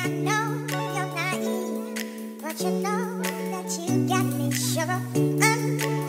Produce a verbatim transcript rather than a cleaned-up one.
I know you're naive, but you know that you got me sugar.